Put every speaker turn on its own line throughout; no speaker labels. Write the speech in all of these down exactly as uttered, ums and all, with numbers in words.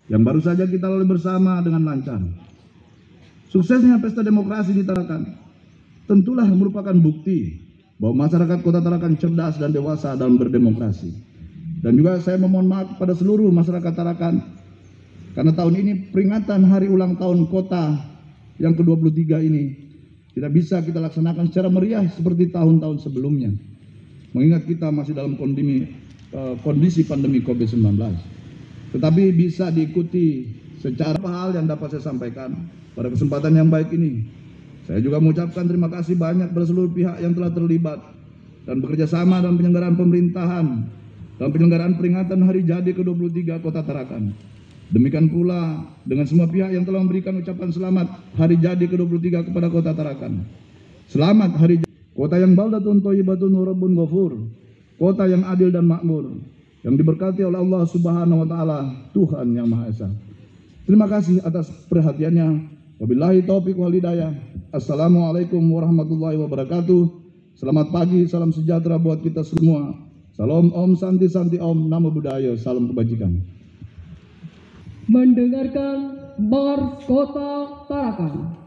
yang baru saja kita lalui bersama dengan lancar. Suksesnya pesta demokrasi di Tarakan tentulah merupakan bukti bahwa masyarakat Kota Tarakan cerdas dan dewasa dalam berdemokrasi. Dan juga saya memohon maaf kepada seluruh masyarakat Tarakan karena tahun ini peringatan hari ulang tahun kota yang ke dua puluh tiga ini tidak bisa kita laksanakan secara meriah seperti tahun-tahun sebelumnya. Mengingat kita masih dalam kondisi, kondisi pandemi covid sembilan belas. Tetapi bisa diikuti secara hal yang dapat saya sampaikan pada kesempatan yang baik ini. Saya juga mengucapkan terima kasih banyak kepada seluruh pihak yang telah terlibat dan bekerja sama dalam penyelenggaraan pemerintahan dalam penyelenggaraan peringatan hari jadi ke dua puluh tiga Kota Tarakan. Demikian pula dengan semua pihak yang telah memberikan ucapan selamat hari jadi ke dua puluh tiga kepada Kota Tarakan. Selamat hari jadi, kota yang baldatun thayyibatun wa rabbun ghafur, kota yang adil dan makmur, yang diberkati oleh Allah Subhanahu wa taala, Tuhan yang Maha Esa. Terima kasih atas perhatiannya. Wabillahi taufiq wal hidayah. Assalamualaikum warahmatullahi wabarakatuh. Selamat pagi, salam sejahtera buat kita semua. Salam Om Santi Santi Om, Namo Buddhaya, salam kebajikan.
Mendengarkan Mars Kota Tarakan.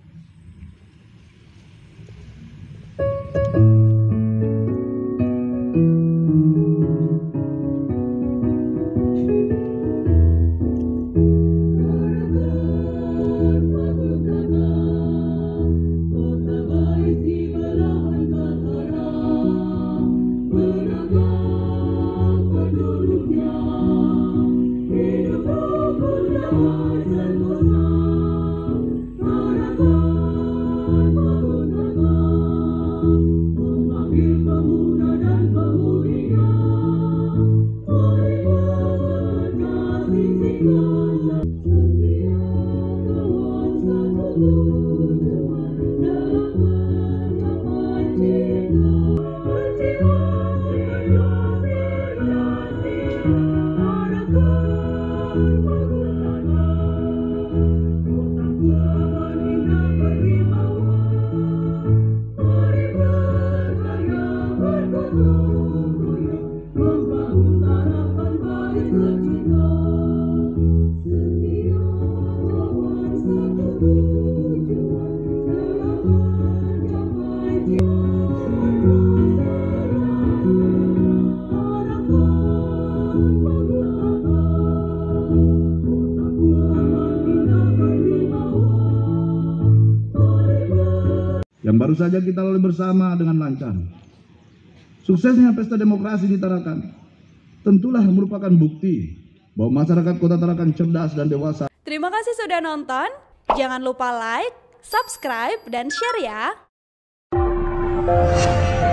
Yang baru saja kita lalui bersama dengan lancar. Suksesnya pesta demokrasi di Tarakan tentulah merupakan bukti bahwa masyarakat Kota Tarakan cerdas dan dewasa.
Terima kasih sudah nonton. Jangan lupa like, subscribe, dan share ya.